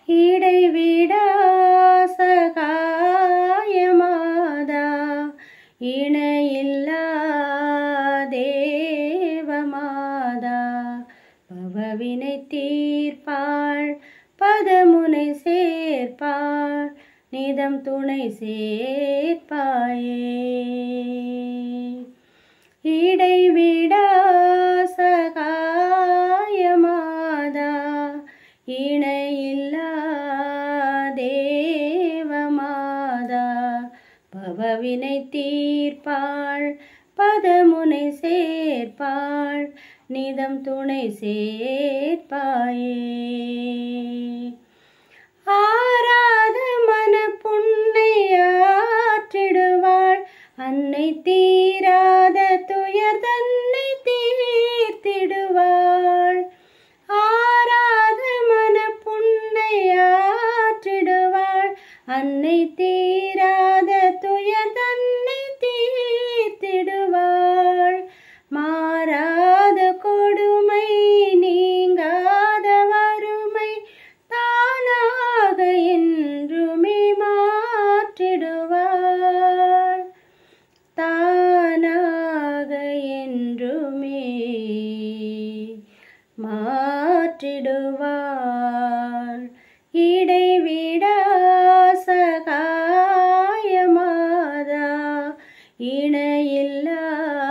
இடைவிடா சகாயமாதா இணையில்லா தேவமாதா பவவினை தீர்ப்பாள் பதமுனை சேர்ப்பாள் நிதம் துணை சேர்ப்பாயே இடைவிடா சகாயமாதா இணையில்லா தேவமாதா பவவினை தீர்ப்பாள் பதமுனை சேர்ப்பாள் நிதம் துணை சேர்ப்பாயே ஆராத மன புன்னை ஆற்றிடுவாள் அன்னை தீராத துயர் தன்னை தீர்த்திடுவாள் ஆராத மன புன்னை ஆற்றிடுவாள் அன்னை தீராத துயர் தன்னை தீர்த்திடுவாள் மாறாத கொடுமை நீங்காத வறுமை தானாக என்றுமே மாற்றிடுவாள் தானாக என்றுமே மாற்றிடுவாள் இடைவிடா சகாயமாதா இணையில்லா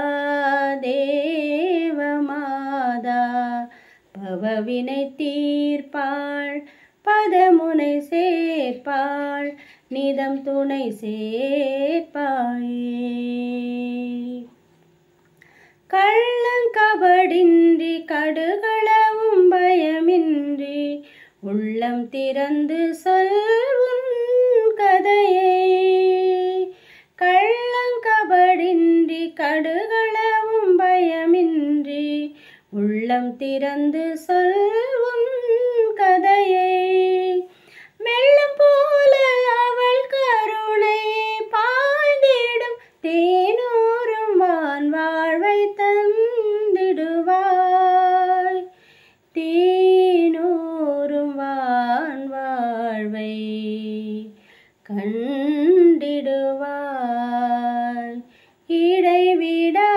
தேவமாதா பவவினை தீர்ப்பாள் பதமுனை சேர்ப்பாள் நிதம் துணை சேர்ப்பாயே கள்ளங்கபடின்றி கடுகளவும் பயமின்றி உள்ளம் திறந்து சொல்லும் கதையை கள்ளங்கபடின்றி கடுகளவும் பயமின்றி உள்ளம் திறந்து சொல்லும் கதையை வெள்ளம் போல அவள் கருணை பாய்ந்திடும் தேனூரும் வான் வாழ்வை தந்திடுவாய் தேனூரும் வான் வாழ்வை கண்டிடுவாய் இடைவிடா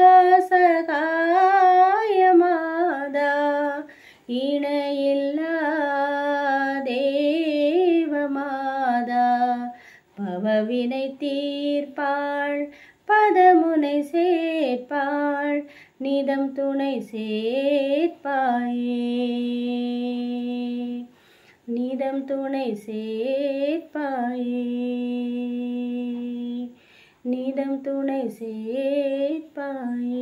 சகாயமாதா இணையில்லா தேவமாதா பவவினை தீர்ப்பாள் பதமுனை சேர்ப்பாள் நிதம் துணை சேர்ப்பாயே நிதம் துணை சேர்ப்பாயே நிதம் துணை சேர்ப்பாயே